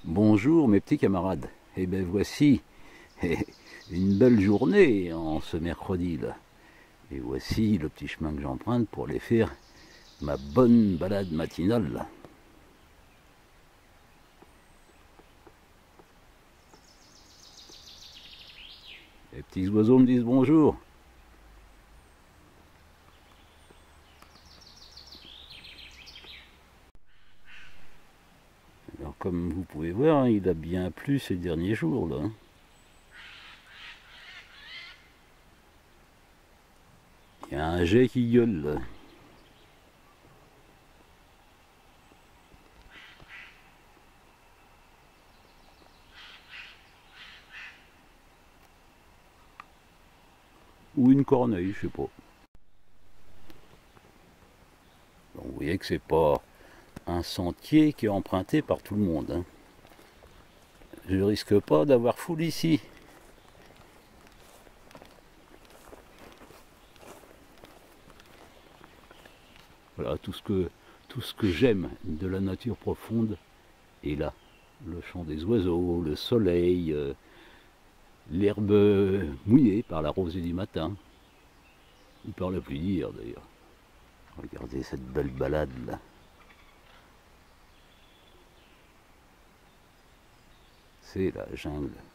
Bonjour mes petits camarades. Eh bien voici une belle journée en ce mercredi là. Et voici le petit chemin que j'emprunte pour aller faire ma bonne balade matinale là. Les petits oiseaux me disent bonjour. Alors comme vous pouvez voir, hein, il a bien plu ces derniers jours là. Il y a un jet qui gueule là. Ou une corneille, je sais pas. Donc vous voyez que c'est pas un sentier qui est emprunté par tout le monde. Hein. Je risque pas d'avoir foule ici. Voilà, tout ce que j'aime de la nature profonde est là. Le chant des oiseaux, le soleil, l'herbe mouillée par la rosée du matin, ou par la pluie d'hier d'ailleurs. Regardez cette belle balade là. C'est la jungle.